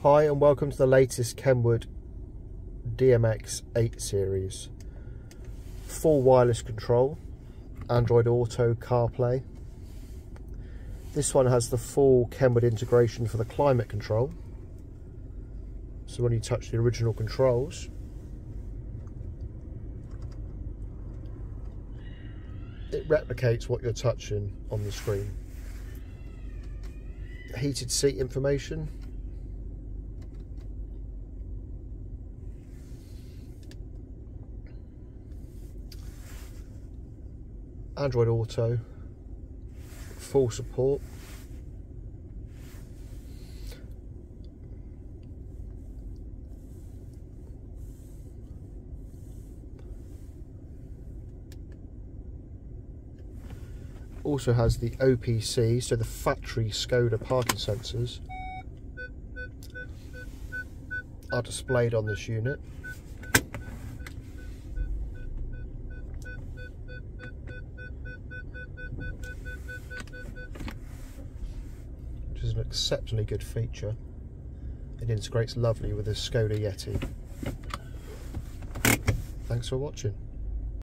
Hi and welcome to the latest KENWOOD DMX8 series. Full wireless control, Android Auto CarPlay. This one has the full KENWOOD integration for the climate control. So when you touch the original controls, it replicates what you're touching on the screen. Heated seat information. Android Auto, full support. Also has the OPC, so the factory Skoda parking sensors are displayed on this unit. Which is an exceptionally good feature. It integrates lovely with the Skoda Yeti. Thanks for watching.